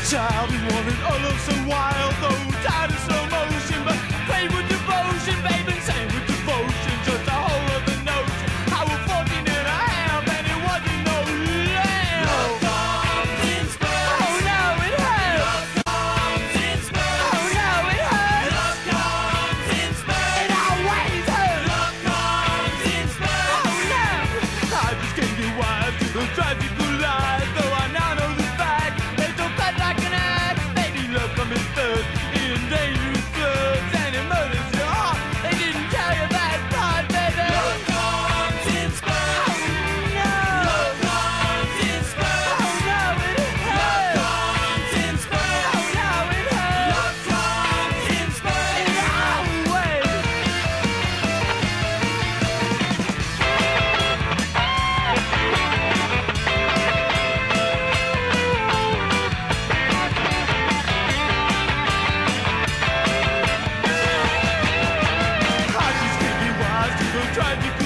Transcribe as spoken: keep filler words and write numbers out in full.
child who wanted all of so wild, though tired of slow motion, but played with devotion, babe, and sang with devotion, just a whole other notion. I was fourteen and a half, and it wasn't no lamb. Love comes in spurts. Oh no, it hurts. Love comes in spurts. Oh no, it hurts. Love comes in spurts. It always hurts. Love comes in spurts. Oh no, I just can't get wise to the tragical lies, though I now know the fact. They don't cut like an axe. Baby, love comes in spurts, in dangerous floods, and it murders your heart. They didn't tell you that part, baby. Love comes in spurts. Oh no. Love comes in spurts. Oh no, it hurts. Love comes in spurts. Oh no, it hurts. Love comes in spurts. It always. I just can't be wise to the tragic